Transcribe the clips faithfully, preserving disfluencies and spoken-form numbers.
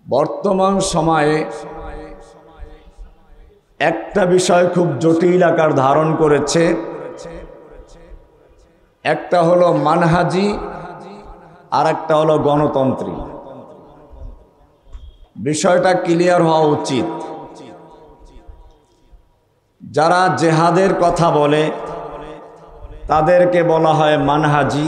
বর্তমান সময়ে একটা বিষয় খুব জটিল আকার ধারণ করেছে। একটা হলো মানহাজি আর একটা হলো গণতন্ত্রী। বিষয়টা ক্লিয়ার হওয়া উচিত। যারা জেহাদের কথা বলে তাদেরকে বলা হয় মানহাজি,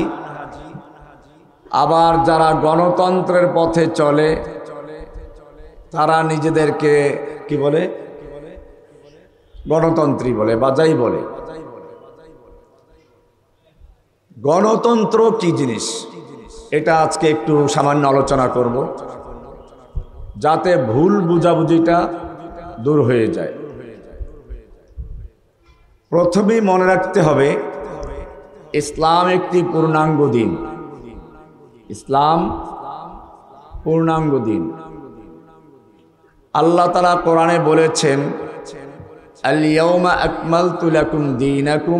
আবার যারা গণতন্ত্রের পথে চলে তারা নিজেদেরকে কি বলে? গণতন্ত্রী বলে বা যাই বলে। গণতন্ত্র কি জিনিস এটা আজকে একটু সামান্য আলোচনা করব, যাতে ভুল বুঝাবুঝিটা দূর হয়ে যায়। প্রথমেই মনে রাখতে হবে, ইসলাম একটি পূর্ণাঙ্গ দিন। ইসলাম পূর্ণাঙ্গ দিন। আল্লাহ তাআলা কোরআনে বলেছেন, আল ইয়াউমা আকমালতু লাকুম দীনাকুম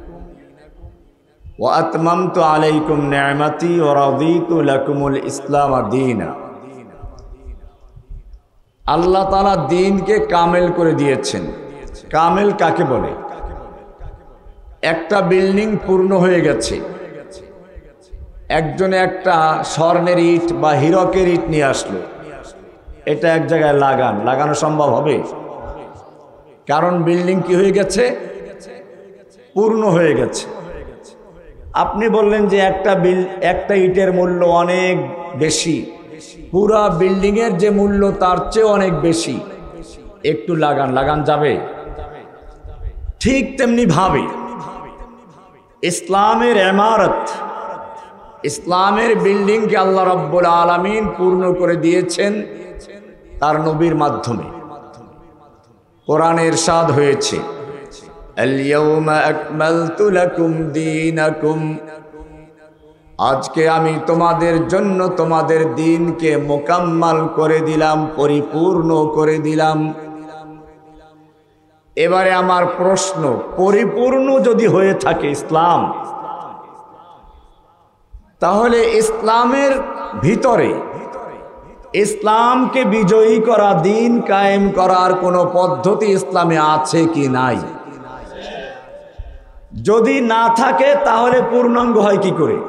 ওয়া আতমামতু আলাইকুম নি'মাতি ওয়া রাদিতু লাকুমুল ইসলাম দীনা। আল্লাহ তাআলা দ্বীনকে কামেল করে দিয়েছেন। কামেল কাকে বলে? একটা বিল্ডিং পূর্ণ হয়ে গেছে, একজনে একটা স্বর্ণের ইট বা হীরকের ইট নিয়ে আসলো, এটা এক জায়গায় লাগান লাগানো সম্ভব হবে? কারণ বিল্ডিং কি হয়ে গেছে? পূর্ণ হয়ে গেছে। আপনি বললেন যে একটা বিল একটা ইটের মূল্য অনেক বেশি, পুরা বিল্ডিং এর যে মূল্য তার চেয়ে অনেক বেশি, একটু লাগান লাগান যাবে? ঠিক তেমনি ভাবে ইসলামের ইমারত, ইসলামের বিল্ডিংকে আল্লাহ রাব্বুল আলামিন পূর্ণ করে দিয়েছেন তার নবীর মাধ্যমে। কোরআনে ইরশাদ হয়েছে, আল ইয়াউমা আকমালতু লাকুম দীনাকুম, আজকে আমি তোমাদের জন্য তোমাদের দ্বীনকে মোকাম্মাল করে দিলাম, পরিপূর্ণ করে দিলাম। এবারে আমার প্রশ্ন, পরিপূর্ণ যদি হয়ে থাকে ইসলাম, তাহলে ইসলামের ভিতরে ইসলামকে বিজয়ী করা, দ্বীন কায়েম করার কোনো পদ্ধতি ইসলামে আছে কি নাই? যদি না থাকে তাহলে পূর্ণাঙ্গ হয় কি করে?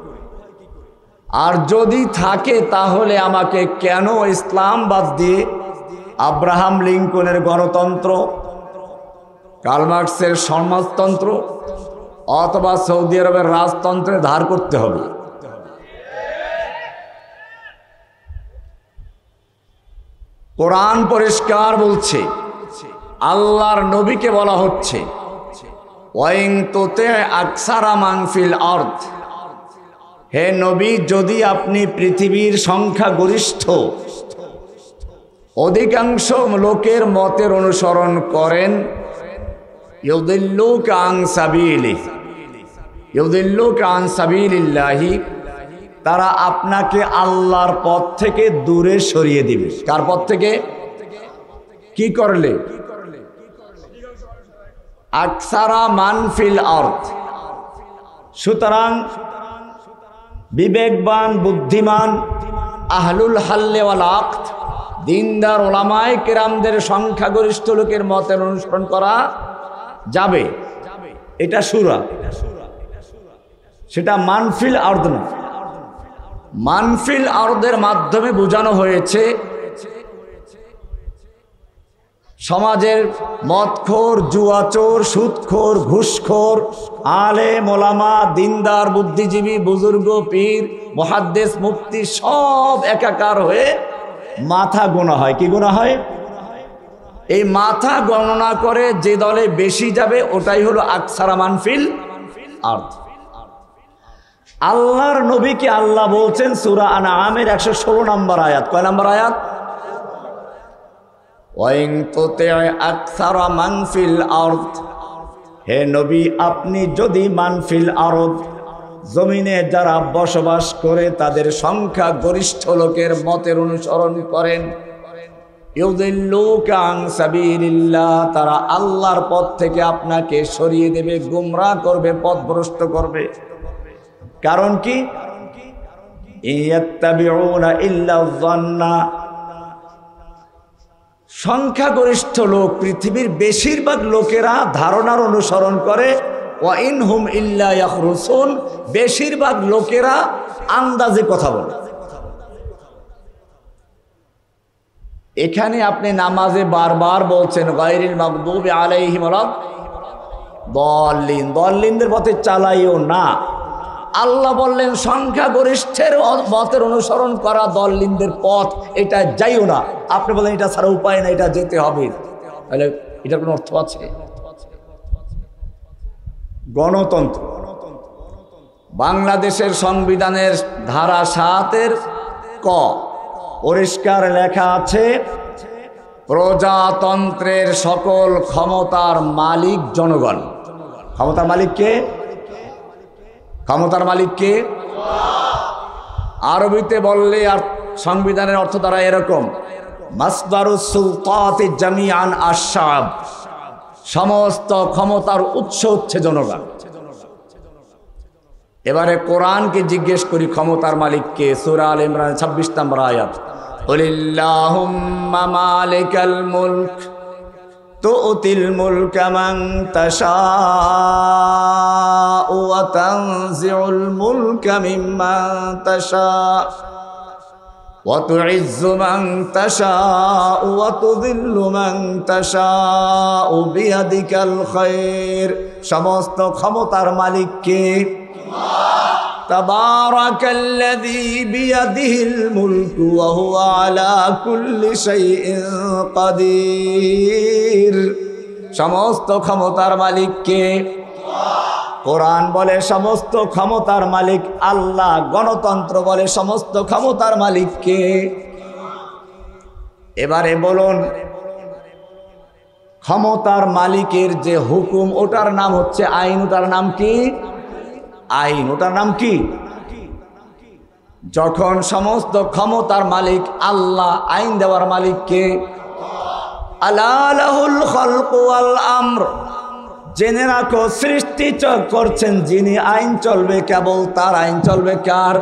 আর যদি থাকে তাহলে আমাকে কেন ইসলাম বাদ দিয়ে আব্রাহাম লিঙ্কনের গণতন্ত্র, কার্ল মার্কসের সমাজতন্ত্র অথবা সৌদি আরবের রাজতন্ত্রে ধার করতে হবে? কোরআন পরিষ্কার বলছে, আল্লাহর নবীকে বলা হচ্ছে, ওয়াইন তুতি আকসারা মান ফিল আরদ, হে নবী, যদি আপনি পৃথিবীর সংখ্যাগরিষ্ঠ অধিকাংশ লোকের মতের অনুসরণ করেন, ইউদিল্লুকা আন সাবিলিহি, ইউদিল্লুকা আন সাবিলিল্লাহি, তারা আপনাকে আল্লাহর পথ থেকে দূরে সরিয়ে দিবে। কার পথ থেকে? কি করলে? আকসারা মান ফিল আরদ। সুতরাং বিবেকবান, বুদ্ধিমান, আহলুল হাল্লে ওয়াল আকদ, দিনদার ওলামায়ে কেরামদের সংখ্যাগরিষ্ঠ লোকের মতের অনুসরণ করা যাবে। এটা সূরা, সেটা মানফিল আরদ না। মানফিল আরদের মাধ্যমে বোঝানো হয়েছে সমাজের মদখোর, জুয়াচোর, সুদখোর, ঘুষখোর, আলেম ওলামা, দিনদার, বুদ্ধিজীবী, বুজুর্গ, পীর, মুহাদ্দিস, মুফতি সব একাকার হয়ে মাথা গোনা হয়। কি গোনা হয়? এই মাথা গণনা করে যে দলে বেশি যাবে ওটাই হলো আকসারা মানফিল আরদ। আল্লাহর নবীকে আল্লাহ বলছেন সূরা আনআমের একশো ষোলো নম্বর আয়াত। কয় নম্বর আয়াত? ওয়াইন তুতি আকসারা মান ফিল আরদ, হে নবী, আপনি যদি মানফিল আরদ, জমিনে যারা বসবাস করে তাদের সংখ্যা গরিষ্ঠ লোকের মতের অনুসরণ করেন, ইউদিল্লুকা আন সাবিলিল্লাহ, তারা আল্লাহর পথ থেকে আপনাকে সরিয়ে দেবে, গোমরাহ করবে, পথভ্রষ্ট করবে। কারণ কি? ইয়াত্তাবিউনা ইল্লা যান্না, সংখ্যাগরিষ্ঠ লোক, পৃথিবীর বেশিরভাগ লোকেরা ধারণার অনুসরণ করে, ওয়া ইনহুম ইল্লা ইয়াখরুসুন, বেশিরভাগ লোকেরা আন্দাজে কথা বলে। এখানে আপনি নামাজে বারবার বলছেন গায়রিল মাগদুবি আলাইহিম ওয়ালাদ-দাল্লিন, দল্লিনদের পথে চালাইও না। আল্লাহ বললেন সংখ্যাগরিষ্ঠের মতের অনুসরণ করা দল্লিনদের পথ, এটা যাইও না। আপনি বলেন এটা ছাড়া উপায় না, এটা যেতে হবে। তাহলে এটার কোনো অর্থ আছে? গণতন্ত্র, বাংলাদেশের সংবিধানের ধারা সাতের ক পরিষ্কার লেখা আছে, প্রজাতন্ত্রের সকল ক্ষমতার মালিক জনগণ। ক্ষমতার মালিক কে? ক্ষমতার মালিক কে? আরবিতে বললে আর সংবিধানের অর্থ দ্বারা এরকম, মাসদারুস সুলতাতি জামিআন আশ-শাব, সমস্ত ক্ষমতার উৎস হচ্ছে জনগণ। এবারে কোরআনকে জিজ্ঞেস করি ক্ষমতার মালিক কে? সূরা আলে ইমরান ছাব্বিশ নম্বর আয়াত, কুলিল্লাহুম্মা মালিকাল মুলক তু'তিল মুলকা মান তাশাউ ওয়া তানজিউল মুলকা মিম্মান তাশাউ ওয়া তু'ইজ্জু মান তাশাউ ওয়া তুযিল্লু মান তাশাউ বিয়াদিকাল খায়র। সমস্ত ক্ষমতার মালিক কে? তাবারাকাল্লাযী বিয়াদিহিল মুলকু ওয়া হুয়া আলা কুল্লি শাইইন কাদির। সমস্ত ক্ষমতার মালিক কে? কোরআন বলে সমস্ত ক্ষমতার মালিক আল্লাহ। গণতন্ত্র বলে সমস্ত ক্ষমতার মালিক কে? এবারে বলুন, ক্ষমতার মালিকের যে হুকুম ওটার নাম হচ্ছে আইন, ওটার নাম কি? আইন, ওটার নাম কি? যখন সমস্ত ক্ষমতার মালিক আল্লাহ, আইন দেওয়ার মালিক কে? আলা লাহুল খালকু ওয়াল আমর। জেনে রাখো সৃষ্টি করছেন যিনি, আইন চলবে কেবল তার। আইন চলবে কার?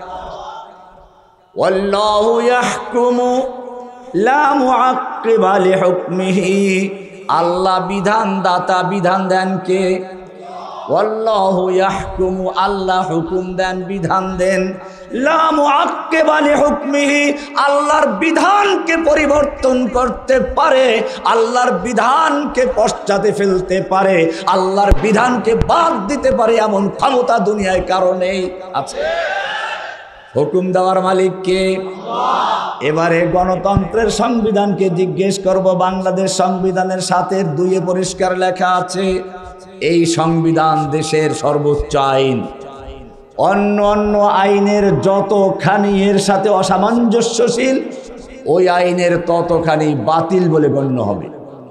ওয়াল্লাহু ইয়াহকুমু লা মুআক্কিবা লিহুকমিহি। আল্লাহ বিধান দাতা, বিধান দেন কে? ওয়াল্লাহু ইয়াহকুমু, আল্লাহ হুকুম দেন, বিধান দেন। লা মুআক্কিবা লিহুকমিহি, আল্লাহর বিধানকে পরিবর্তন করতে পারে, আল্লাহর বিধানকে পশ্চাতে ফেলতে পারে, আল্লাহর বিধানকে বাদ দিতে পারে, এমন ক্ষমতা দুনিয়ায় কারণেই আছে। হুকুম দেওয়ার মালিক কে? এবারে গণতন্ত্রের সংবিধানকে জিজ্ঞেস করব। বাংলাদেশ সংবিধানের সাথে দুইয়ে পরিষ্কার লেখা আছে, এই সংবিধান দেশের সর্বোচ্চ আইন। অন্য অন্য আইনের যতখানি এর সাথে অসামঞ্জস্যশীল, ওই আইনের ততখানি বাতিল বলে গণ্য হবে।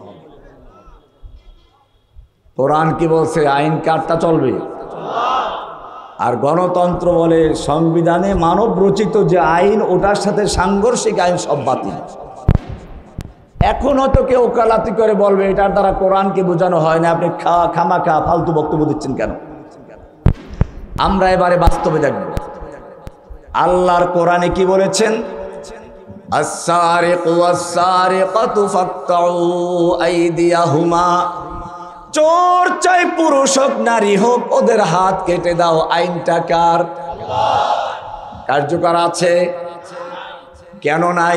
কোরআন কি বলছে? আইন কারটা চলবে। আর গণতন্ত্র বলে সংবিধানে মানব রচিত যে আইন, ওটার সাথে সাংঘর্ষিক আইন সব বাতিল। এখনো তো কেউ ওকালাতি করে বলবে এটার দ্বারা কোরআনকে বোঝানো হয় না, আপনি খামাখা ফালতু বক্তব্য দিচ্ছেন কেন? আমরা এবারে বাস্তবে দেখব আল্লাহর কোরআনে কি বলেছেন। আস-সারিকু ওয়াস-সারিকাতু ফাকতাউ আইদিয়াহুমা, চোর চাই পুরুষ হোক নারী হোক, ওদের হাত কেটে দাও। আইনটা কার? কার্যকর আছে? কেন নাই?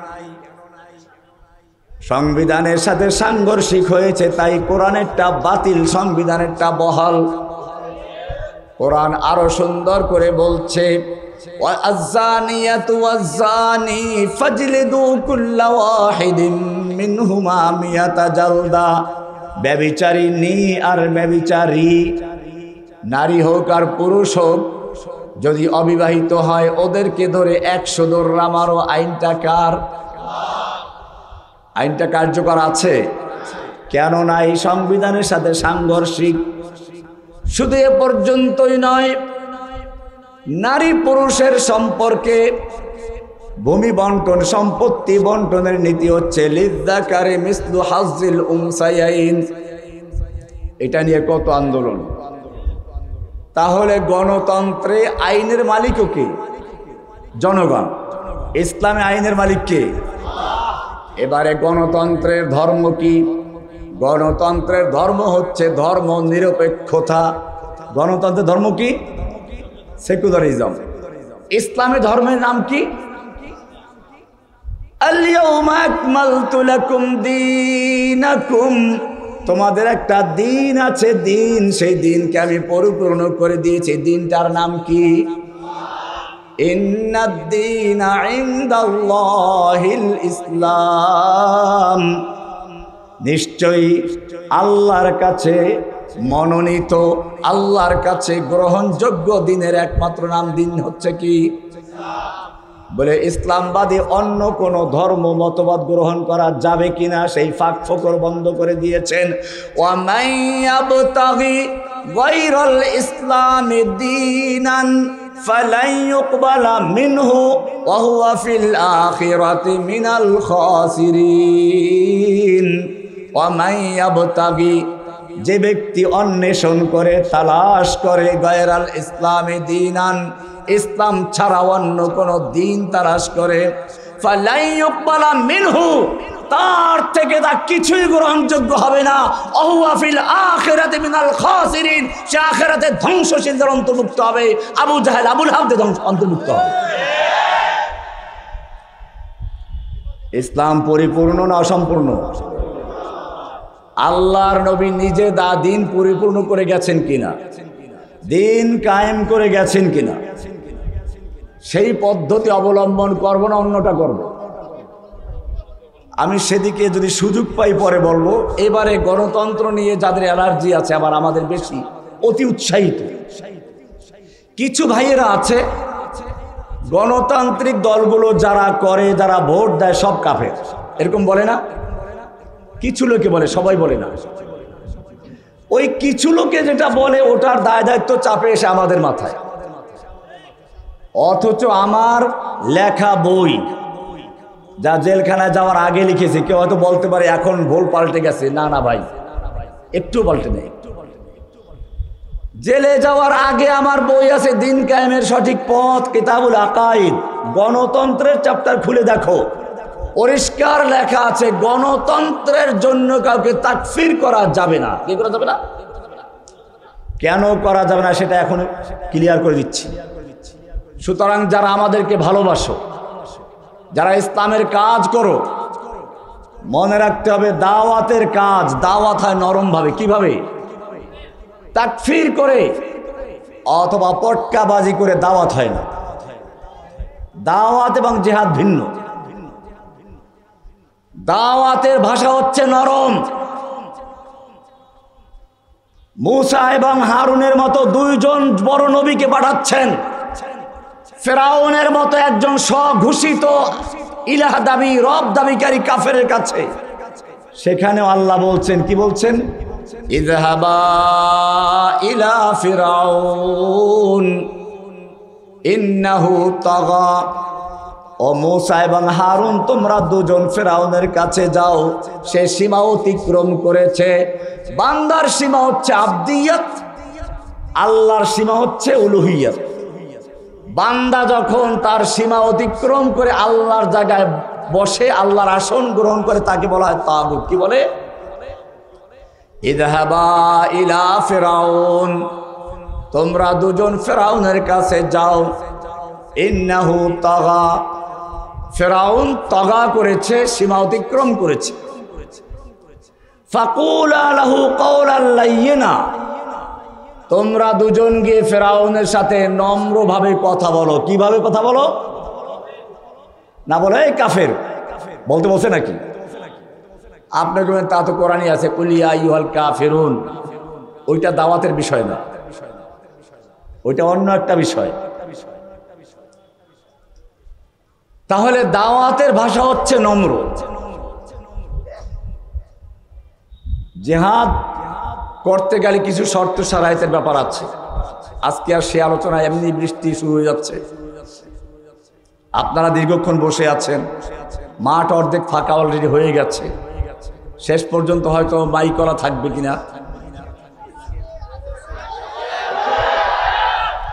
সংবিধানের সাথে সাংঘর্ষিক হয়েছে, তাই কোরআনেরটা বাতিল, সংবিধানেরটা বহাল। কোরআন আরো সুন্দর করে বলছে, ওয়াজ-জানিয়াতু ওয়াজ-জানি ফাজলিদু কুল্লা ওয়াহিদিন মিনহুমা মিয়াতা জালদা। ব্যভিচারিণী আর ব্যভিচারী, নারী হোক আর পুরুষ হোক, যদি অবিবাহিত হয় ওদেরকে ধরে একশো দৌড়া মারো। আইনটা কার? আইনটা কার্যকর আছে? কেন নাই? সংবিধানের সাথে সাংঘর্ষিক। শুধু এ পর্যন্তই নয়, নারী পুরুষের সম্পর্কে ভূমি বন্টন, সম্পত্তি বন্টনের নীতি হচ্ছে লিযযাকারি মিসলু হাজ্জিল উনসায়াইন। এটা নিয়ে কত আন্দোলন। তাহলে গণতন্ত্রে আইনের মালিকও কে? জনগণ। ইসলামে আইনের মালিক কে? এবারে গণতন্ত্রের ধর্ম কি? গণতন্ত্রের ধর্ম হচ্ছে ধর্ম নিরপেক্ষতা। গণতন্ত্রের ধর্ম কি? সেকুলারিজম। ইসলামী ধর্মের নাম কি? আল-ইয়াউমা আকমালতু লাকুম দীনাকুম। তোমাদের একটা দিন আছে, দিন, সেই দিনকে আমি পরিপূর্ণ করে দিয়েছি। দিনটার নাম কি? ইন্নাদ-দীনা ইনদাল্লাহিল ইসলাম। নিশ্চয়ই আল্লাহর কাছে মনোনীত, আল্লাহর কাছে গ্রহণযোগ্য দিনের একমাত্র নাম দিন হচ্ছে কি? বলে ইসলামবাদী অন্য কোন ধর্ম মতবাদ গ্রহণ করা যাবে কিনা সেই ফাঁক ফোকর বন্ধ করে দিয়েছেন। ওয়া মাইয়াবতাগি গায়রাল ইসলামি দীনান ফালাই ইউকবালা মিনহু ওয়া হুয়া ফিল আখিরাতি মিনাল খাসিরিন। ওয়া মাইয়াবতাগি, যে ব্যক্তি অন্বেষণ করে, তালাশ করে, গায়রাল ইসলামি দীনান, ইসলাম ছাড়া অন্য কোন দিন তালাশ করে, ফালাই ইউকবালা মিনহু, তার থেকে তা কিছুই গ্রহণযোগ্য হবে না। ওয়া হুয়া ফিল আখিরাতি মিনাল খাসিরিন, সে আখিরাতে ধ্বংসশীলদের অন্তর্ভুক্ত হবে। আবু জাহেল, আবুল হাবদের অন্তর্ভুক্ত হবে। ইসলাম পরিপূর্ণ না অসম্পূর্ণ? আল্লাহর নবী নিজে দা দিন পরিপূর্ণ করে গেছেন কিনা, দিন কায়েম করে গেছেন কিনা, সেই পদ্ধতি অবলম্বন করব না অন্যটা করব? আমি সেদিকে যদি সুযোগ পাই পরে বলবো। এবারে গণতন্ত্র নিয়ে যাদের অ্যালার্জি আছে, আবার আমাদের বেশি অতি উৎসাহিত কিছু ভাইয়েরা আছে, গণতান্ত্রিক দলগুলো যারা করে, যারা ভোট দেয়, সব কাফের, এরকম বলে না? কিছু লোকে বলে, সবাই বলে না। ওই কিছু লোকে যেটা বলে ওটার দায় দায়িত্ব চাপে এসে আমাদের মাথায়। অথচ আমার লেখা বই যা জেলখানায় যাওয়ার আগে লিখেছি, কেউ হয়তো বলতে পারে এখন ভুল পাল্টে গেছে। না না ভাই, একটু পাল্টে নেই। জেলে যাওয়ার আগে আমার বই আছে দিন কায়েমের সঠিক পথ, কিতাবুল আকাইদ। গণতন্ত্রের চ্যাপ্টার খুলে দেখো, পরিষ্কার লেখা আছে গণতন্ত্রের জন্য কাউকে তাকফির করা যাবে না। কি করা যাবে না? কেন করা যাবে না সেটা এখন ক্লিয়ার করে দিচ্ছি। সুতরাং যারা আমাদেরকে ভালোবাসো, যারা ইসলামের কাজ করো, মনে রাখতে হবে দাওয়াতের কাজ, দাওয়াত হয় নরম ভাবে। কিভাবে? তাকফির করে অথবা পটকাবাজি করে দাওয়াত হয় না। দাওয়াত এবং জিহাদ ভিন্ন। দাওয়াতের ভাষা হচ্ছে নরম। মূসা এবং হারুনের মতো দুইজন বড় নবীকে পাঠাচ্ছেন, ফেরাউনের মতো একজন স্বঘোষিত ইলাহ দাবি, রব দাবিকারী কাফেরের কাছে। সেখানেও আল্লাহ বলছেন, কি বলছেন? ইযহাবা ইলা ফিরাউন ইন্নাহু তাগা। ও মূসা এবং হারুন, তোমরা দুজন ফেরাউনের কাছে যাও, সে সীমা অতিক্রম করেছে। বান্দার সীমা হচ্ছে আবদিয়ত, আল্লাহর সীমা হচ্ছে উলুহিয়ত। বান্দা যখন তার সীমা অতিক্রম করে আল্লাহর জায়গায় বসে, আল্লাহর আসন গ্রহণ করে, তাকে বলা হয় তাগুত। কি বলে? ইযহাবা ইলা ফিরাউন, তোমরা দুজন ফেরাউনের কাছে যাও। ইন্নাহু তাগা, ফেরাউন তাগা করেছে, সীমা অতিক্রম করেছে। ফাকুলা লাহু কাওলান লাইয়িনা, তোমরা দুজন গিয়ে ফেরাউনের সাথে নম্রভাবে কথা বলো। কিভাবে কথা বলো? না বলে এই কাফের বলতে বলছে নাকি? আপনি বলেন তা তো কোরআনই আছে, কুল ইয়া আইয়ুহাল কাফিরুন। ওইটা দাওয়াতের বিষয় না, ওইটা অন্য একটা বিষয়। তাহলে দাওয়াতের ভাষা হচ্ছে নম্র। জিহাদ করতে গেলে কিছু শর্ত সারাইতের ব্যাপার আছে। আজকে আর সে আলোচনা, এমনি বৃষ্টি শুরু হয়ে যাচ্ছে, আপনারা দীর্ঘক্ষণ বসে আছেন, মাঠ অর্ধেক ফাঁকা অলরেডি হয়ে গেছে। শেষ পর্যন্ত হয়তো মাইক করা থাকবে কিনা।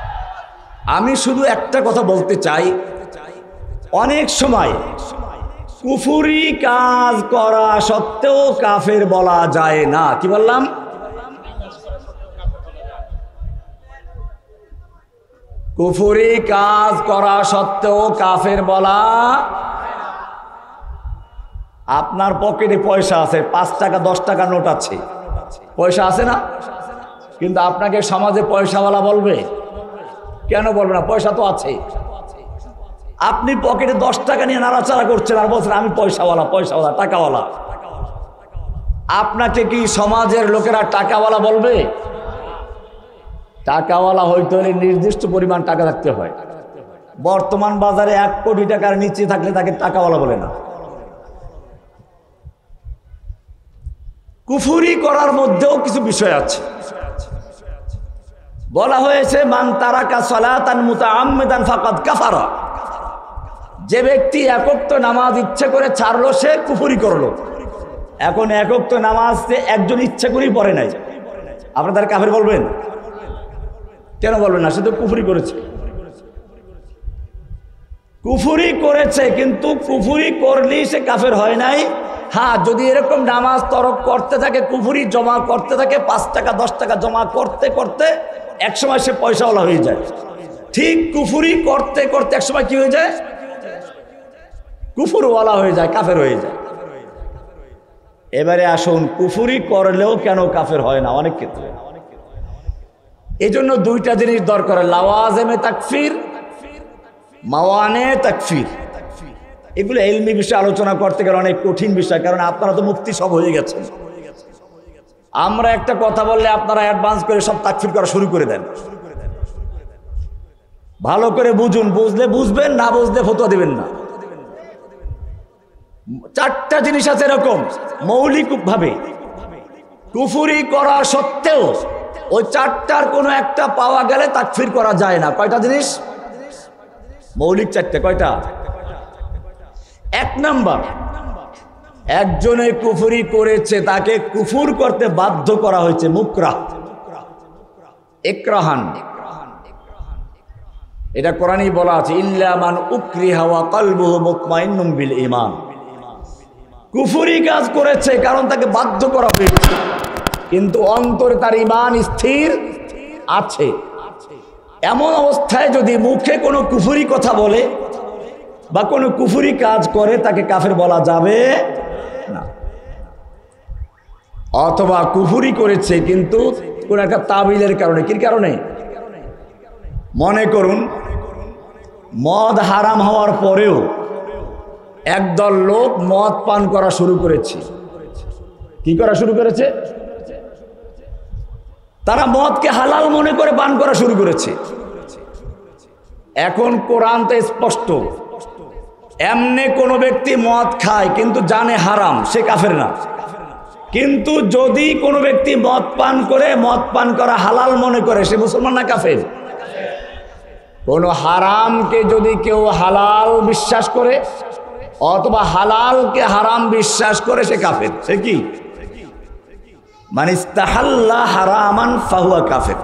আমি শুধু একটা কথা বলতে চাই, অনেক সময় কুফরি কাজ করা সত্ত্বেও কাফের বলা যায় না। কি বললাম? কুফরি কাজ করা সত্ত্বেও কাফের বলা। আপনার পকেটে পয়সা আছে, পাঁচ টাকা দশ টাকা নোট আছে, পয়সা আছে না? কিন্তু আপনাকে সমাজে পয়সাওয়ালা বলবে কেন? বলবে না, পয়সা তো আছে। আপনি পকেটে দশ টাকা নিয়ে নাড়াচাড়া করছেন আর বলছেন আমি পয়সাওয়ালা, পয়সাওয়ালা, টাকাওয়ালা। আপনাকে কি সমাজের লোকেরা টাকাওয়ালা বলবে? টাকাওয়ালা হইতে হলে নির্দিষ্ট পরিমাণ টাকা রাখতে হয়। বর্তমান বাজারে এক কোটি টাকার নিচে থাকলে তাকে টাকাওয়ালা বলে না। কুফরি করার মধ্যেও কিছু বিষয় আছে। বলা হয়েছে মান তারাকা সালাতান মুতাআম্মিদান ফাকাদ কাফারা। যে ব্যক্তি একক নামাজ ইচ্ছে করে ছাড়লো সে কুফরি করলো। এখন একক নামাজ একজন ইচ্ছে করেই পড়ে নাই, আপনাদের কাফের বলবেন? কেন বলবেন না? সে তো কুফরি করেছে। কুফরি করেছে, কিন্তু কুফরি করলেই সে কাফের হয় নাই। হ্যাঁ, যদি এরকম নামাজ তরক করতে থাকে, কুফরি জমা করতে থাকে, পাঁচ টাকা দশ টাকা জমা করতে করতে একসময় সে পয়সাওয়ালা হয়ে যায়। ঠিক কুফরি করতে করতে একসময় কি হয়ে যায়? কুফরওয়ালা হয়ে যায়, কাফের হয়ে যায়। এবারে আসুন, কুফরি করলেও কেন কাফের হয় না? অনেক ক্ষেত্রে এই জন্য দুইটা জিনিস দরকার, লাওয়াজেমে তাকফির, মাওয়ানে তাকফির। এগুলো ইলমি বিষয়ে আলোচনা করতে গেলে অনেক কঠিন বিষয়, কারণ আপনারা তো মুফতি সব হয়ে গেছেন। আমরা একটা কথা বললে আপনারা অ্যাডভান্স করে সব তাকফির করা শুরু করে দেন। ভালো করে বুঝুন, বুঝলে বুঝবেন, না বুঝলে ফতোয়া দিবেন না। চারটা জিনিস আছে এরকম মৌলিক ভাবে কুফরি করা সত্ত্বেও ওই চারটার কোনো একটা পাওয়া গেলে তাকফির করা যায় না। কয়টা জিনিস? মৌলিক চারটে। কয়টা? এক নাম্বার, একজনে কুফরি করেছে, তাকে কুফর করতে বাধ্য করা হয়েছে, মুকরাহ, ইকরাহান। এটা কোরআনেই বলা আছে, ইল্লা মান উকরিহা ওয়া কলবুহু মুতমাইন্নুম বিল ঈমান। কুফরি কাজ করেছে কারণ তাকে বাধ্য করা হয়েছে, কিন্তু অন্তরে তার ঈমান স্থির আছে। এমন অবস্থায় যদি মুখে কোনো কুফরি কথা বলে বা কোনো কুফরি কাজ করে, তাকে কাফের বলা যাবে না। অথবা কুফরি করেছে কিন্তু কোন একটা তাবিলের কারণে। কি কারণে? মনে করুন মদ হারাম হওয়ার পরেও একদল লোক মদ পান করা শুরু করেছে। কি করা শুরু করেছে? তারা মদকে হালাল মনে করে পান করা শুরু করেছে। এখন কোরআন তো স্পষ্ট, এমনি কোনো ব্যক্তি মদ খায় কিন্তু জানে হারাম, সে কাফের না। কিন্তু যদি কোনো ব্যক্তি মদ পান করে, মদ পান করা হালাল মনে করে, সে মুসলমান না কাফের? কোন হারামকে যদি কেউ হালাল বিশ্বাস করে অথবা হালালকে হারাম বিশ্বাস করে, সে কাফের। সে কি? মান ইস্তাহাল্লা হারামান ফাহুয়া কাফের।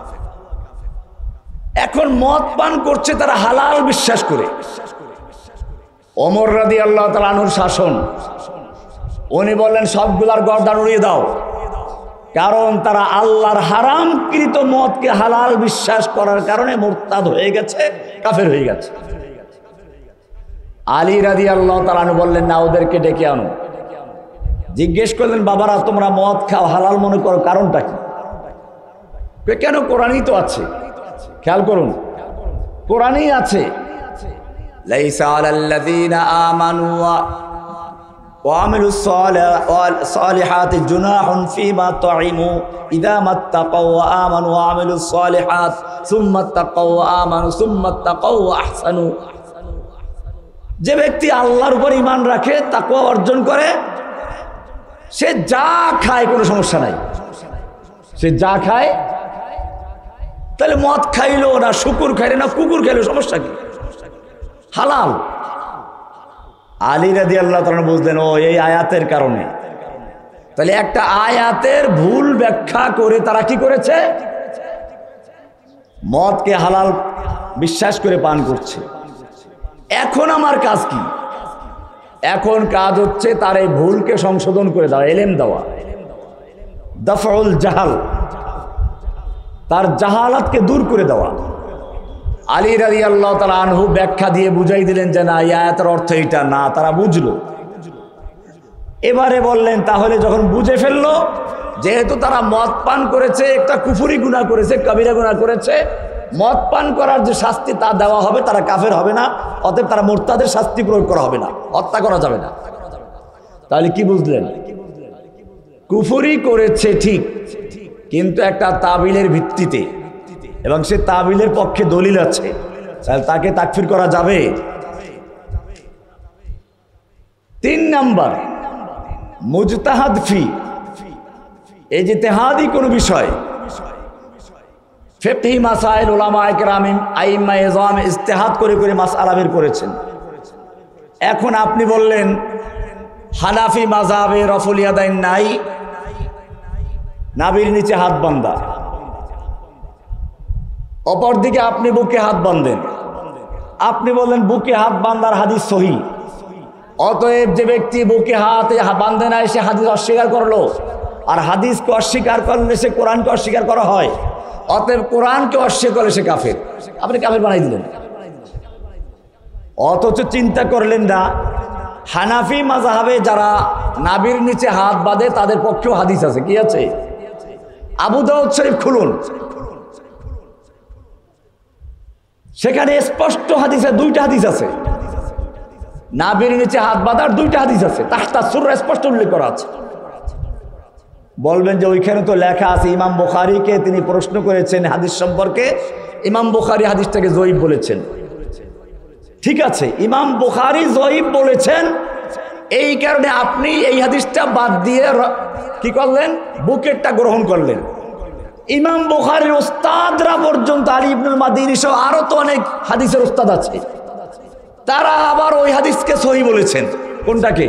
এখন মদ পান করছে তারা হালাল বিশ্বাস করে। ওমর রাদিয়াল্লাহু তাআলা আনহুর শাসন, উনি বললেন সবগুলার গর্দান উড়িয়ে দাও, কারণ তারা আল্লাহর হারামকৃত মদকে হালাল বিশ্বাস করার কারণে মুরতাদ হয়ে গেছে, কাফের হয়ে গেছে। আলী রাদিয়াল্লাহু তাআলা আনহু বললেন না, ওদেরকে ডেকে আনো। জিজ্ঞেস করলেন, বাবারা তোমরা মদ খাও, হালাল মনে করো, কারণটা কি? কেন? কোরআনই তো আছে। খেয়াল করুন, কোরআনই আছে, লাইসা আলাল্লাযীনা আমানু ওয়া আমিলুস সালিহাতি জুনাহুন ফীমা তুইমু ইযা মাত্তাকাউ ওয়া আমানু ওয়া আমিলুস সালিহাত সুম্মা তাকাউ ওয়া আমানু সুম্মা তাকাউ ওয়া আহসানু। যে ব্যক্তি আল্লাহর উপর ঈমান রাখে, তাকওয়া অর্জন করে, সে যা খায় কোনো সমস্যা নাই। সে যা খায়, তাহলে মদ খাইলো না, শুকুর খাইলো না, কুকুর খাইলো, সমস্যা কি? হালাল। আলী রাদিয়াল্লাহু তাআলা বুঝলেন ও এই আয়াতের কারণে। তাহলে একটা আয়াতের ভুল ব্যাখ্যা করে তারা কি করেছে? মদকে হালাল বিশ্বাস করে পান করছে। এখন আমার কাজ কি? এখন কাজ হচ্ছে তার এই ভুলকে সংশোধন করে দেওয়া, এলেম দেওয়া, দাফউল জাহাল, তার জাহালাতকে দূর করে দেওয়া। আলী রাদিয়াল্লাহু তাআলা আনহু ব্যাখ্যা দিয়ে বুঝাই দিলেন যে না, এই আয়াতের অর্থ এটা না, তারা বুঝলো। এবারে বললেন তাহলে যখন বুঝে ফেললো, যেহেতু তারা মদ পান করেছে, একটা কুফরি গুনাহ করেছে, কবিরা গুনাহ করেছে, মদ পান করার যে শাস্তি তা দেওয়া হবে, তারা কাফের হবে না, অতএব তারা মুরতাদের শাস্তি প্রয়োগ করা হবে না, হত্যা করা যাবে না। তাহলে কি বুঝলেন? কুফরি করেছে ঠিক, কিন্তু একটা তাবিলের ভিত্তিতে, এবং সে তাবিলের পক্ষে দলিল আছে, তাহলে তাকে তাকফির করা যাবে। তিন নাম্বার, মুজতাহাদ ফি, এই যে ইজতিহাদি কোনো বিষয়, ফিকহি মাসাইল উলামায়ে কেরাম আইম্মায়ে ইজআম ইজতিহাদ করে করে মাসআলা বের করেছেন। এখন আপনি বললেন হানাফি মাযহাবে রফুল ইয়াদাইন নাই, নাভির নিচে হাত বাঁধা, অপরদিকে আপনি বুকে হাত বাঁধেন, আপনি বললেন বুকে হাত বাঁধার হাদিস সহিহ, অতএব যে ব্যক্তি বুকে হাত বাঁধে না সে হাদিস অস্বীকার করলো, আর হাদিসকে অস্বীকার করলে সে কোরআনকে অস্বীকার করা হয়, অতএব কোরআনকে অস্বীকার করলে সে কাফের। আপনি কাফের বানাই দিলেন। অথচ চিন্তা করলেন না হানাফি মাযহাবে যারা নাভির নিচে হাত বাঁধে তাদের পক্ষেও হাদিস আছে। কি আছে? আবু দাউদ শরীফ খুলুন, সেখানে স্পষ্ট হাদিসে দুইটা হাদিস আছে, নাভির নিচে হাত বাঁধার দুইটা হাদিস আছে, তাহতা সূরা স্পষ্ট উল্লেখ করা আছে। বলবেন যে ওইখানে তো লেখা আছে ইমাম বুখারীকে তিনি প্রশ্ন করেছেন হাদিস সম্পর্কে, ইমাম বুখারী হাদিসটাকে যঈফ বলেছেন। ঠিক আছে, ইমাম বুখারী যঈফ বলেছেন, এই কারণে আপনি এই হাদিসটা বাদ দিয়ে কি করলেন? বুকেরটা গ্রহণ করলেন। ইমাম বুখারীর ওস্তাদরা পর্যন্ত আলী ইবনুল মাদিনী সহ আরো তো অনেক হাদিসের ওস্তাদ আছে, তারা আবার ওই হাদিসকে সহিহ বলেছেন। কোনটাকে?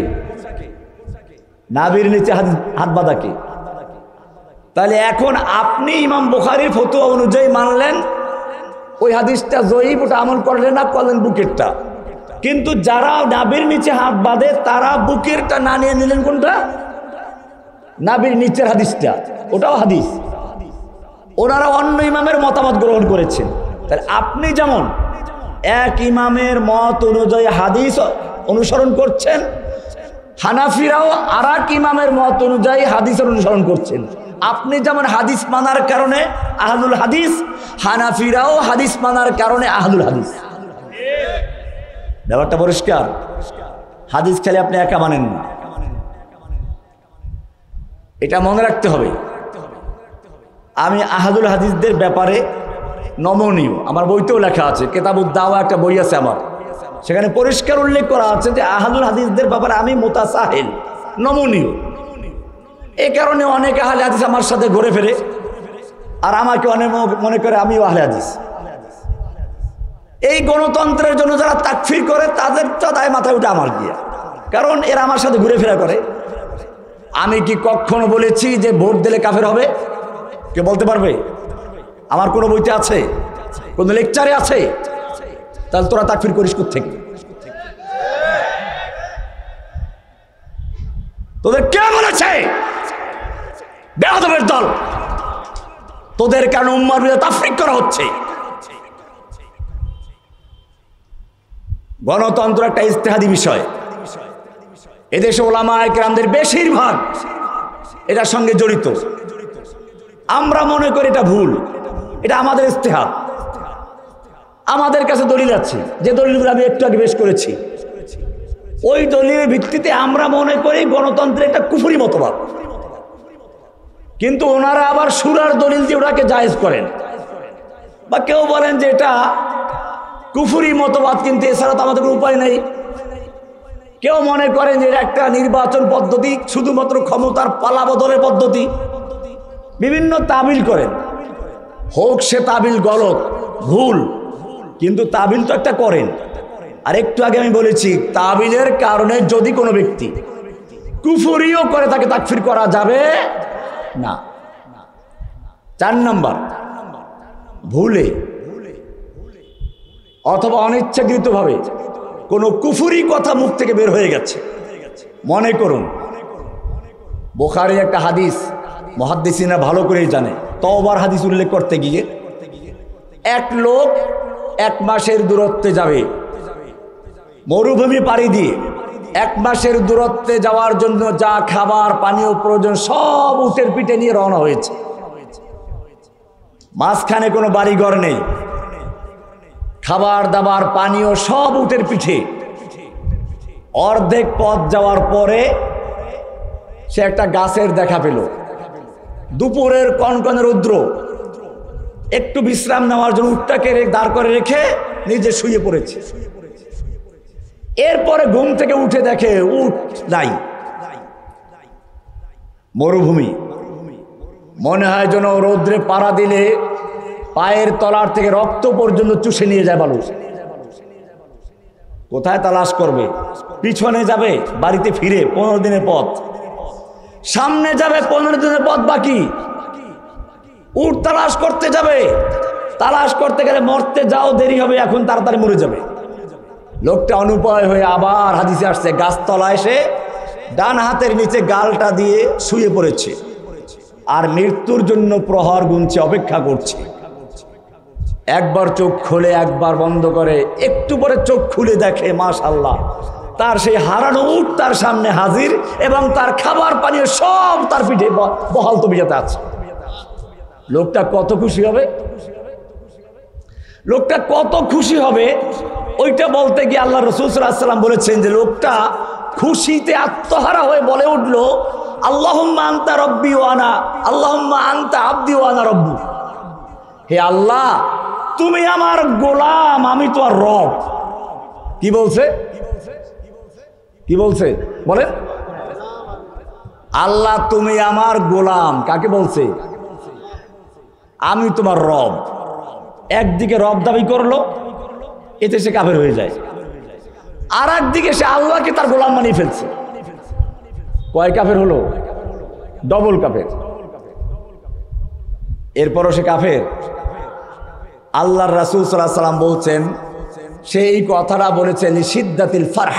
নাভির নিচে হাত বাঁধাকে। তাহলে এখন আপনি ইমাম বুখারীর ফতোয়া অনুযায়ী মানলেন ওই হাদিসটা যঈফ, ওটা আমল করলেন না, করলেন বুকেরটা। কিন্তু যারা নাভির নিচে হাত বাঁধে তারা বুকেরটা না নিয়ে নিলেন কোনটা? নাভির নিচের হাদিসটা, ওটাও হাদিস। ওনারা অন্য ইমামের মতামত গ্রহণ করেছেন। তাহলে আপনি যেমন এক ইমামের মত অনুযায়ী হাদিস অনুসরণ করছেন, হানাফিরাও আর এক ইমামের মত অনুযায়ী হাদিসের অনুসরণ করছেন। আপনি যেমন হাদিস মানার কারণে আহলুল হাদিস, হানাফিরাও হাদিস মানার কারণে আহলুল হাদিস। ব্যাপারটা পরিষ্কার। হাদিস খেলে আপনি একা মানেন না, এটা মনে রাখতে হবে। আমি আহলুল হাদিসদের ব্যাপারে নমনীয়, আমার বইতেও লেখা আছে, কিতাবুদ দাওয়া একটা বই আছে আমার, সেখানে পরিষ্কার উল্লেখ করা আছে যে আহলুল হাদিসদের ব্যাপারে আমি মুতাসাহিল, নমনীয়। এই কারণে অনেক আহলে হাদিস আমার সাথে ঘুরে ফেরে, আর আমাকে অনেক মনে করে আমিও আহলে হাদিস। এই গণতন্ত্রের জন্য যারা তাকফির করে তাদের চাঁদায় মাথায় উঠে আমার গিয়া, কারণ এরা আমার সাথে ঘুরে ফেরা করে। আমি কি কখনো বলেছি যে ভোট দিলে কাফের হবে? কে বলতে পারবে? আমার কোনো বইতে আছে? কোন লেকচারে আছে? তাহলে তোরা তাকফির করিস কোত্থেকে? তোদের কে বলেছে? বেয়াদবের দল, তোদের কারণে উম্মার বিরুদ্ধে তাফরিক করা হচ্ছে। গণতন্ত্র একটা ইজতিহাদি বিষয়। এদেশে উলামায়ে কেরামদের বেশিরভাগ এটার সঙ্গে জড়িত। আমরা মনে করি এটা ভুল, এটা আমাদের ইজতিহাদ। আমাদের কাছে দলিল আছে, যে দলিলগুলো আমি একটু আগে পেশ করেছি, ওই দলিলের ভিত্তিতে আমরা মনে করি গণতন্ত্রের একটা কুফরি মতবাদ। কিন্তু ওনারা আবার সুরার দলিল দিয়ে ওটাকে জায়েজ করেন, বা কেউ বলেন যে এটা কুফরি মতবাদ, কিন্তু এছাড়া তো আমাদের কোনো উপায় নেই। কেউ মনে করেন যে এটা একটা নির্বাচন পদ্ধতি, শুধুমাত্র ক্ষমতার পালা বদলের পদ্ধতি। বিভিন্ন তাবিল করেন, হোক সে তাবিল গলত, ভুল, কিন্তু তাবিল তো একটা করেন। আর একটু আগে আমি বলেছি তাবিলের কারণে যদি কোনো ব্যক্তি কুফরিও করে তাকে তাকফির করা যাবে না। চার নাম্বার, ভুলে অথবা অনিচ্ছাকৃতভাবে কোনো কুফরি কথা মুখ থেকে বের হয়ে গেছে। মনে করুন বুখারীর একটা হাদিস, মুহাদ্দিসিনরা ভালো করেই জানে, তওবার হাদিস উল্লেখ করতে গিয়ে এক লোক এক মাসের দূরত্বে যাবে, মরুভূমি পাড়ি দিয়ে এক মাসের দূরত্বে যাওয়ার জন্য যা খাবার পানীয় প্রয়োজন সব উটের পিঠে নিয়ে রওনা হয়েছে। মাঝখানে কোনো বাড়িঘর নেই, খাবার দাবার পানীয় সব উটের পিঠে। অর্ধেক পথ যাওয়ার পরে সে একটা গাছের দেখা পেল। দুপুরের কনকনে রৌদ্র, একটু বিশ্রাম নেওয়ার জন্য উটটাকে দাঁড় করে রেখে নিজে শুয়ে পড়েছে। এরপরে ঘুম থেকে উঠে দেখে উট নাই, মরুভূমি। মনে হয় যেন রৌদ্রে পাড়া দিলে পায়ের তলার থেকে রক্ত পর্যন্ত চুষে নিয়ে যায় বালু। কোথায় তালাশ করবে? পিছনে যাবে বাড়িতে ফিরে পনেরো দিনের পথ, সামনে যাবে পনেরো দিনের পথ বাকি। উট তালাশ করতে যাবে, তালাশ করতে গেলে মরতে যাও দেরি হবে, এখন তাড়াতাড়ি মরে যাবে। লোকটা অনুপায় হয়ে আবার হাদিসে আসছে, গাছতলায় এসে ডান হাতের নিচে গালটা দিয়ে শুয়ে পড়েছে আর মৃত্যুর জন্য প্রহর গুনছে, অপেক্ষা করছে। একবার চোখ খুলে একবার বন্ধ করে, একটু পরে চোখ খুলে দেখে মাশাআল্লাহ তার সেই হারানো উট তার সামনে হাজির এবং তার খাবার পানীয় সব তার পিঠে বহাল তবিয়তে আছে। লোকটা কত খুশি হবে, লোকটা কত খুশি হবে ওইটা বলতে গিয়ে আল্লাহ রাসূল সাল্লাল্লাহু আলাইহি ওয়াসাল্লাম বলেছেন যে লোকটা খুশিতে আত্মহারা হয়ে বলে উঠল, আল্লাহুম্মা আনতা রব্বি ওয়া আনা আল্লাহুম্মা আনতা আবদি ওয়া আনা রব্বু। হে আল্লাহ, তুমি আমার গোলাম, আমি তোমার রব। কি বলছে? কি বলছে বলেন? আল্লাহ তুমি আমার গোলাম, কাকে বলছে? আমি তোমার রব। একদিকে রব দাবি করলো, এতে সে কাফের হয়ে যায়। আর একদিকে সে আল্লাহকে তার গোলাম বানিয়ে ফেলছে। কয় কাফের হলো? ডবল কাফের। এরপরও সে কাফের। আল্লাহর রাসূল সাল্লাল্লাহু আলাইহি ওয়াসাল্লাম বলছেন, সেই কথাটা বলেছেন শিদ্দাতিল ফারহ,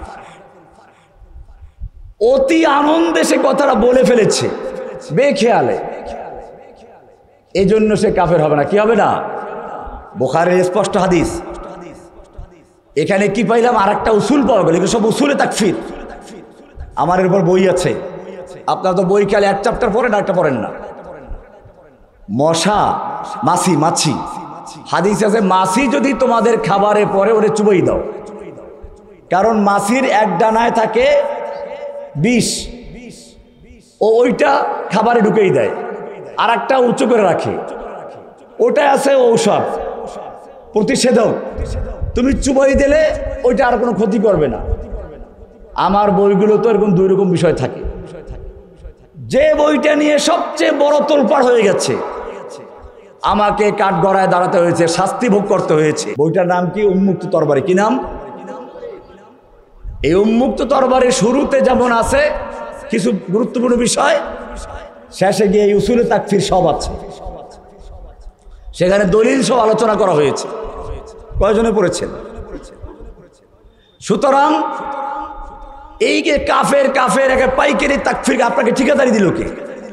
অতি আনন্দে সে কথাটা বলে ফেলেছে বেখেয়ালে, এই জন্য সে কাফের হবে না। কি হবে না? বুখারীর স্পষ্ট হাদিস। এখানে কি পাইলাম? আর একটা উসুল পাওয়া গেল। এগুলো সব উসুলে তাকফির। আমার এর উপর বই আছে, আপনারা তো বই খেলে এক চ্যাপ্টার পড়েন আর একটা পড়েন না। মশা, মাছি, মাছি হাদিস আছে, মাছি যদি তোমাদের খাবারে পড়ে ওরে চুবাই দাও, কারণ মাছির এক ডানায় থাকে বিষ, ও ওইটা খাবারে ঢুকেই দেয়, আর একটা উঁচু করে রাখে, ওটা আছে ঔষধ, প্রতিষেধক। তুমি চুবাই দিলে ওইটা আর কোনো ক্ষতি করবে না। আমার বইগুলো তো এরকম দুই রকম বিষয় থাকে। যে বইটা নিয়ে সবচেয়ে বড় তোলপাড় হয়ে গেছে, আমাকে কাঠগড়ায় দাঁড়াতে হয়েছে, শাস্তি ভোগ করতে হয়েছে, বইটার নাম কি? উন্মুক্ত তরবারি। কি নাম? এই উন্মুক্ত তরবারির শুরুতে যেমন আছে কিছু গুরুত্বপূর্ণ বিষয়, শেষে গিয়ে এই উসুলে তাকফির সব আছে। সেখানে দলিল সব আলোচনা করা হয়েছে। কয়জনে পড়েছেন? সুতরাং এই যে কাফের কাফের একে পাইকারি তাকফির আপনাকে ঠিকাদারি দিল কে?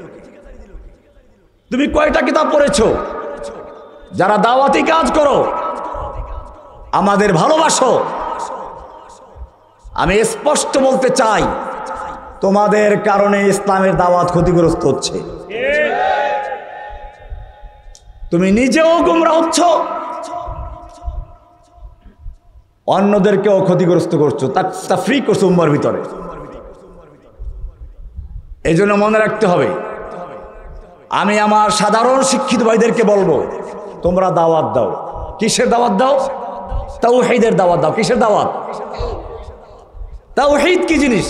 তুমি কয়টা কিতাব পড়েছো? যারা দাওয়াতি কাজ করো, আমাদের ভালোবাসো, আমি স্পষ্ট বলতে চাই তোমাদের কারণে ইসলামের দাওয়াত ক্ষতিগ্রস্ত হচ্ছে। তুমি নিজেও গোমরা হচ্ছ, অন্যদেরকেও ক্ষতিগ্রস্ত করছো, তাফরীক করছো উম্মার ভিতরে। এই জন্য মনে রাখতে হবে, আমি আমার সাধারণ শিক্ষিত ভাইদেরকে বলবো, তোমরা দাওয়াত দাও। কিসের দাওয়াত দাও? তাওহীদের দাওয়াত দাও। কিসের দাওয়াত? তাওহীদ কি জিনিস?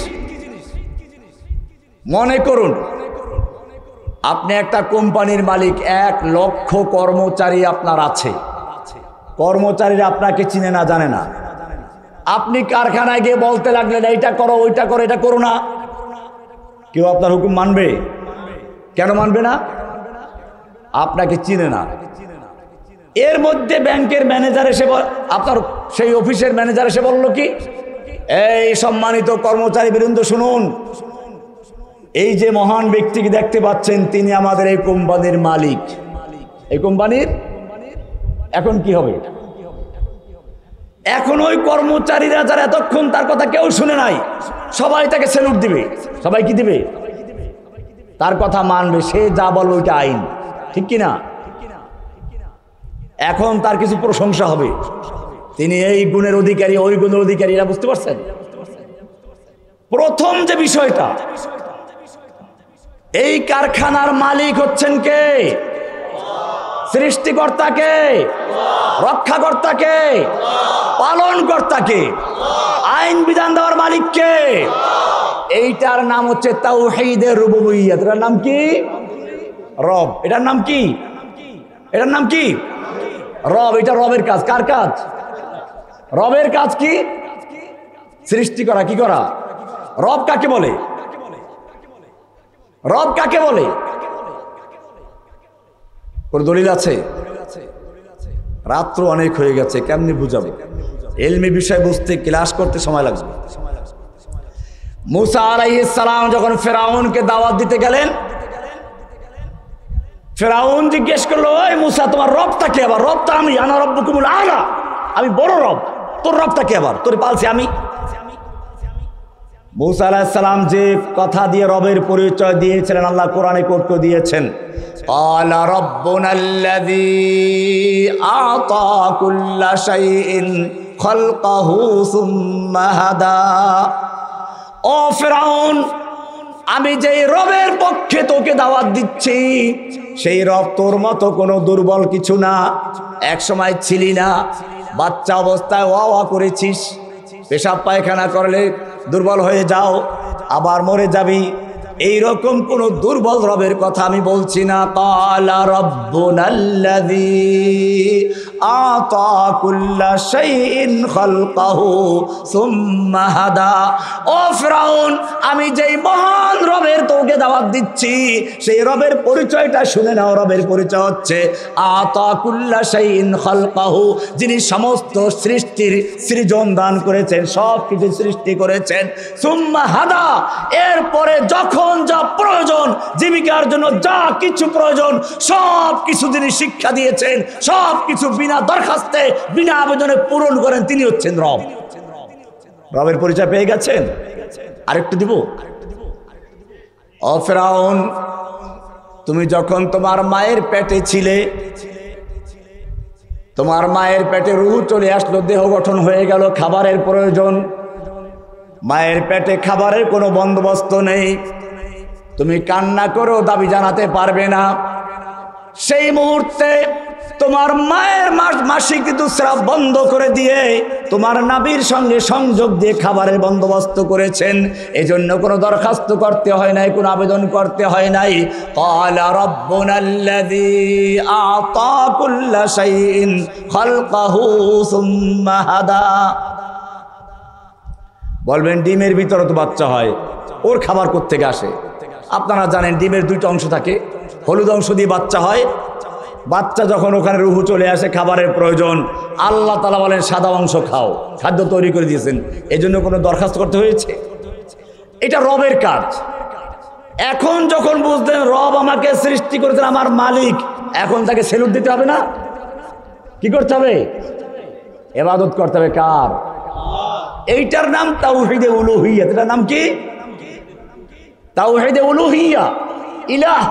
মনে করুন আপনি একটা কোম্পানির মালিক, এক লক্ষ কর্মচারী আপনার আছে, কর্মচারীরা আপনাকে চিনে না, জানে না। আপনি কারখানায় গিয়ে বলতে লাগলেন এইটা করো, ওইটা করো, এটা করো না, কেউ আপনার হুকুম মানবে? কেন মানবে না? আপনাকে চিনে না। এর মধ্যে ব্যাংকের ম্যানেজার এসে আপনার সেই অফিসের ম্যানেজার এসে বলল কি, এই সম্মানিত কর্মচারী বৃন্দ শুনুন, এই যে মহান ব্যক্তিকে দেখতে পাচ্ছেন তিনি আমাদের এই কোম্পানির মালিক। এই কোম্পানির এখন কি হবে? এখন ওই কর্মচারীরা যারা এতক্ষণ তার কথা কেউ শুনে নাই, সবাই তাকে স্যালুট দিবে। সবাই কি দিবে? তার কথা মানবে, সে যা বলবে ওইটা আইন, ঠিক কিনা? এখন তার কিছু প্রশংসা হবে, তিনি এই গুণের অধিকারী, ওই গুণের অধিকারী। এরা বুঝতে পারছেন? প্রথম যে বিষয়টা, এই কারখানার মালিক হচ্ছেন কে? সৃষ্টিকর্তাকে, রক্ষাকর্তাকে, পালনকর্তাকে, আইন বিধান দেওয়ার মালিককে। এইটার নাম হচ্ছে তাওহীদে রুবুবিয়্যাত। এটার নাম কি? রব। এটার নাম কি? এটার নাম কি? রব। এটা রবের কাজ। কার কাজ? রবের কাজ কি? সৃষ্টি করা। কি করা? রব কাকে বলে? রব কাকে বলে? কোন দলিল আছে? রাত্র অনেক হয়ে গেছে, কেমনি বুঝাবো? ইলমি বিষয় বুঝতে ক্লাস করতে সময় লাগবে। মুসা আলাইহিস সালাম যখন ফেরাউনকে দাওয়াত দিতে গেলেন, ফেরাউন জিজ্ঞেস করলো, ওই মুসা তোমার রবটা কে? আবার রবটা আমি, আনা রব্বুকুমুল আলা, আমি বড় রব, তোর রবটা কে? আবার তোর পালছি আমি। মুসা আলাইহিস সালাম যে কথা দিয়ে রবের পরিচয় দিয়েছিলেন, আল্লাহ কোরআনে কোট করে দিয়েছেন, ক্বালা রাব্বুনাল্লাযী আ'তা কুল্লা শাইইন খালকাহু সুম্মা হাদা। ও ফেরাউন, আমি যেই রবের পক্ষে তোকে দাওয়াত দিচ্ছি, সেই রব তোর মতো কোনো দুর্বল কিছু না। এক সময় ছিলি না, বাচ্চা অবস্থায় ওয়া ওয়া করেছিস, পেশাব পায়খানা করলে দুর্বল হয়ে যাও, আবার মরে যাবি। এইরকম কোন দুর্বল রবের কথা আমি বলছি না। ক্বালা রাব্বুনাল্লাযী আ'তা কুল্লা শাইইন খালকাহু সুম্মা হাদা। ও ফিরআউন, আমি যেই মহান রবের তোকে দাওয়াত দিচ্ছি, সেই রবের পরিচয়টা শুনে নাও। রবের পরিচয় হচ্ছে আ'তা কুল্লা শাইইন খালকাহু, যিনি সমস্ত সৃষ্টির সৃজন দান করেছেন, সব কিছু সৃষ্টি করেছেন। সুম্মা হাদা, এরপরে যখন যা প্রয়োজন, জীবিকার জন্য যা কিছু প্রয়োজন, সব কিছু যিনি শিক্ষা দিয়েছেন, সব কিছু বিনা দরখাস্তে, বিনা আবেদনে পূরণ করেন, তিনি হচ্ছেন রব। রবের পরিচয় পেয়ে গেছেন? আরেকটু দিব। ও ফিরআউন, তুমি যখন তোমার মায়ের পেটে ছিলে, তোমার মায়ের পেটে রূহ চলে আসলো, দেহ গঠন হয়ে গেল, খাবারের প্রয়োজন। মায়ের পেটে খাবারের কোনো বন্দোবস্ত নেই, তুমি কান্না করেও দাবি জানাতে পারবে না। সেই মুহূর্তে তোমার মায়ের মাসিক ঋতুস্রাব বন্ধ করে দিয়ে তোমার নাভির সঙ্গে সংযোগ দিয়ে খাবারের বন্দোবস্ত করেছেন। এজন্য কোনো দরখাস্ত করতে হয় নাই, কোনো আবেদন করতে হয় নাই। ক্বালা রাব্বুনাল্লাযী আ'তা কুল্লা শাইইন খালকাহু সুম্মা হাদা। বলবেন ডিমের ভিতরে তো বাচ্চা হয়, ওর খাবার কোত্থেকে আসে? আপনারা জানেন ডিমের দুইটা অংশ থাকে, হলুদ অংশ দিয়ে বাচ্চা হয়। বাচ্চা যখন ওখানে রুহ চলে আসে, খাবারের প্রয়োজন, আল্লাহ তাআলা বলেন সাদা অংশ খাও, খাদ্য তৈরি করে দিয়েছেন। এই জন্য কোনো দরখাস্ত করতে হয়েছে? এটা রবের কাজ। এখন যখন বুঝলেন রব আমাকে সৃষ্টি করেছেন, আমার মালিক, এখন তাকে সেলুট দিতে হবে না? কি করতে হবে? ইবাদত করতে হবে। কার? এইটার নাম তাওহীদে উলুহিয়্যাত। এটার নাম কি? তাওহীদে উলুহিয়্যা। ইলাহ,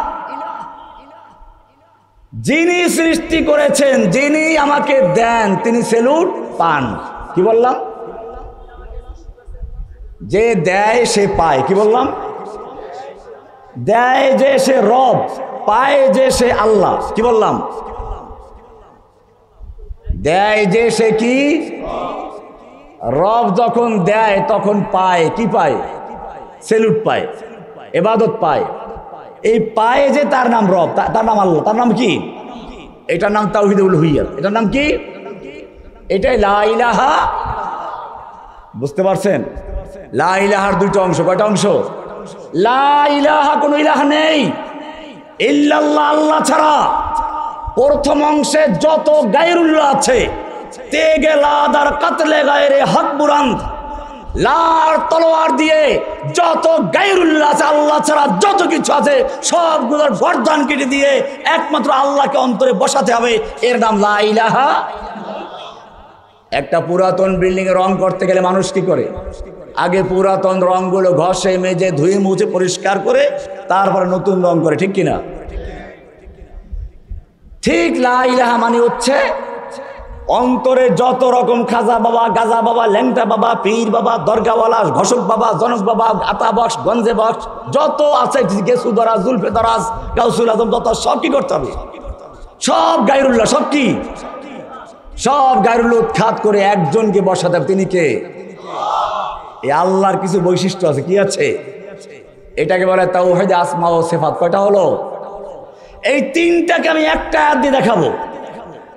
যিনি সৃষ্টি করেছেন, যিনি আমাকে দেন, তিনি সেলুট পান। কি বললাম? যে দেয় সে পায়। কি বললাম? দেয় যে সে রব, পায় যে সে আল্লাহ। কি বললাম? দেয় যে সে কি? রব যখন দেয় তখন পায়। কি পায়? সেলুট পায়, ইবাদত পায়। এই পায় যে তার নাম রব, তার নাম আল্লাহ। তার নাম কি? এটার নাম তাওহীদে উলুহিয়্যাত। এটার নাম কি? এটাই লা ইলাহা। বুঝতে পারছেন? লা ইলাহার দুইটা অংশ। কয়টা অংশ? লা ইলাহা, কোনো ইলাহা নেই ইল্লাল্লাহ, আল্লাহ ছাড়া। প্রথম অংশে যত গায়রুল্লাহ আছে তেগে লাদার কাতলে গায়রে হক বুরান্দ, লার তলোয়ার দিয়ে যত গায়রুল্লাহ আছে, আল্লাহ ছাড়া যত কিছু আছে সবগুলোর গর্দান কেটে দিয়ে একমাত্র আল্লাহকে অন্তরে বসাতে হবে। এর নাম লা ইলাহা। একটা পুরাতন বিল্ডিং এ রং করতে গেলে মানুষ কি করে? আগে পুরাতন রংগুলো ঘষে মেজে ধুয়ে মুছে পরিষ্কার করে তারপরে নতুন রং করে, ঠিক কিনা? ঠিক লা ইলাহা মানে হচ্ছে অন্তরে যত রকম খাজা বাবা, গাজা বাবা, ল্যাংটা বাবা, পীর বাবা, দরগাওয়ালা, ঘোষক বাবা, জনক বাবা, আতা বক্স, গঞ্জে বক্স যত আছে, গেসু দরাজ, জুলফে দরাজ, গাউসুল আজম, যত সব কি করতে হবে? সব গায়রুল্লাহ, সব কি? সব গায়রুল্লাহ উৎখাত করে একজনকে বসাতে হবে। তিনি কে? এই আল্লাহর কিছু বৈশিষ্ট্য আছে। কি আছে? এটাকে বলে তাওহীদ, আসমা ও সিফাত। কয়টা হলো? এই তিনটাকে আমি একটা আয়াত দিয়ে দেখাবো।